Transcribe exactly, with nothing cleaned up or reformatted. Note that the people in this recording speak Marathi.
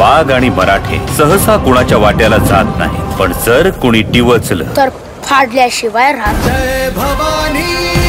वाघ आणि मराठे सहसा कुणाच्या वाट्याला जात नाही, पण जर कुणी डिवचलं तर फाडल्याशिवाय राहत. जय भवानी.